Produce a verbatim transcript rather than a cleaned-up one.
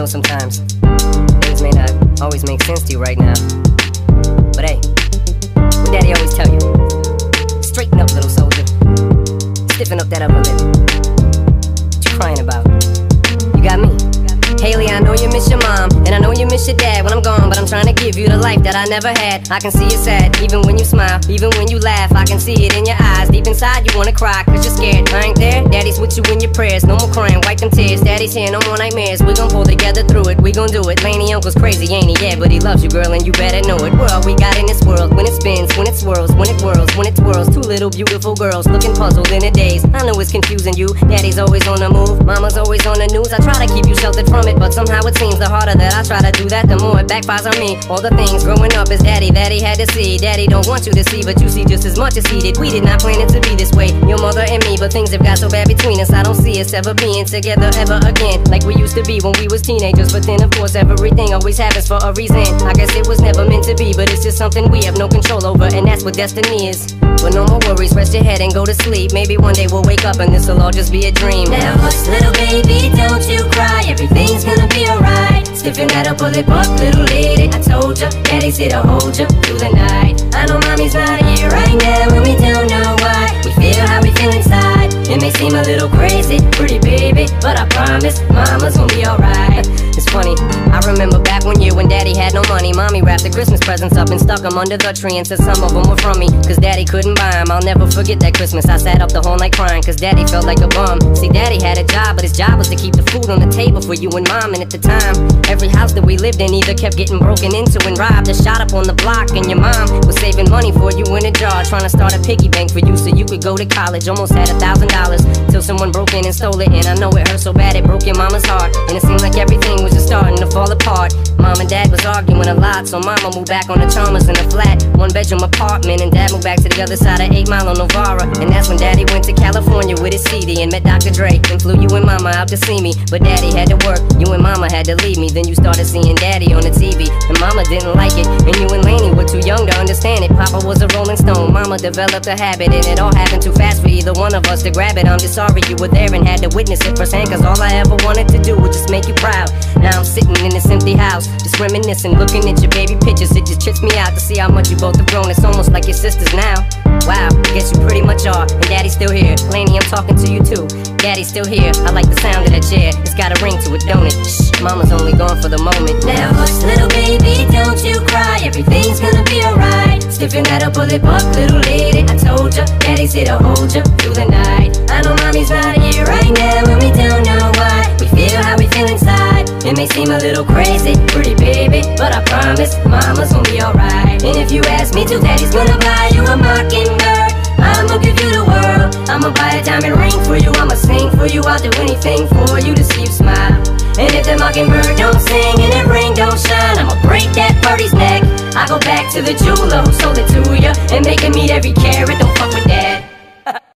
sometimes things may not always make sense to you right now, but hey, what Daddy always tell you: straighten up, little soldier. Stiffen up that upper lip. What you crying about? You got me. Haley, I know you miss your mom, and I know you miss your dad when I'm gone, but I'm trying to give you the life that I never had. I can see you sad, even when you smile, even when you laugh. I can see it in your eyes, deep inside you wanna cry, cause you're scared. I ain't there, Daddy's with you in your prayers. No more crying, wipe them tears. Daddy's here, no more nightmares. We gon' pull together through it, we gon' do it. Laney uncle's crazy, ain't he? Yeah, but he loves you, girl, and you better know it. We're all we got in this world, when it spins, when it swirls, when it whirls, when it twirls. Two little beautiful girls, looking puzzled in a daze. I know it's confusing you, Daddy's always on the move, Mama's always on the news. I try to keep you sheltered from it, but somehow it seems the harder that I try to do that, the more it backfires on me. All the things growing up is Daddy that he had to see. Daddy don't want you to see, but you see just as much as he did. We did not plan it to be this way, your mother and me, but things have got so bad between us. I don't see us ever being together ever again, like we used to be when we was teenagers. But then of course everything always happens for a reason. I guess it was never meant to be, but it's just something we have no control over, and that's what destiny is. But no more worries, rest your head and go to sleep. Maybe one day we'll wake up and this'll all just be a dream. Now hush, little baby, don't you cry, everything's gonna be alright. Stiffen that up, pull it up, little lady. I told ya, Daddy's here to hold ya through the night. I know Mommy's not here right now, and we don't know why. We feel how we feel inside. It may seem a little crazy, pretty baby, but I promise Mama's gonna be alright. It's funny, I remember back one year when Daddy had no money. Mommy wrapped the Christmas presents up and stuck them under the tree and said some of them were from me, cause Daddy couldn't buy them. I'll never forget that Christmas. I sat up the whole night crying, cause Daddy felt like a bum. See, Daddy had a job, but his job was to keep the food on the table for you and Mom. And at the time, every house that we lived in either kept getting broken into and robbed or shot up on the block. And your mom was saving money for you in a jar, trying to start a piggy bank for you so you could go to college. Almost had a thousand dollars till someone broke in and stole it. And I know it hurt so bad it broke your mama's heart, and it seemed like everything was just starting to fall apart. Mom and Dad was arguing a lot, so Mama moved back on the Chalmers in a flat, one bedroom apartment, and Dad moved back to the other side of eight Mile on Novara. And that's when Daddy went to California with his C D and met Doctor Dre, and flew you and Mama out to see me. But Daddy had to work, you and Mama had to leave me. Then you started seeing Daddy on the T V, and Mama didn't like it, and you and Laney were too young to understand it. Papa was a Rolling Stone, Mama developed a habit, and it all happened too fast for either one of us to grab it. I'm just sorry you were there and had to witness it firsthand, cause all I ever wanted to do was just make you proud. Now I'm sitting in this empty house, just reminiscing, looking at your baby pictures. It just trips me out to see how much you both have grown. It's almost like your sisters now. Wow, I guess you pretty much are, and Daddy's still here. Laney, I'm talking to you too. Daddy's still here, I like the sound of that chair. It's got a ring to it, don't it? Shh, Mama's only gone for the moment. Now hush, little baby, don't you cry, everything's gonna be alright. Stiffen that up, pull it up, little lady. I told ya, Daddy's here to hold ya through the night. I know Mommy's not here right now, and we don't know why. We feel how we feel inside. It may seem a little crazy, pretty baby, but I promise Mama's gonna be alright. And if you ask me to, Daddy's gonna buy you a MockingBird. I'ma give you the world, I'ma buy a diamond ring for you, I'ma sing for you, I'll do anything for you to see you smile. And if the MockingBird don't sing and that ring don't shine, I'ma break that birdie's neck. I go back to the jeweler who sold it to ya and make him eat every carat. Don't fuck with that.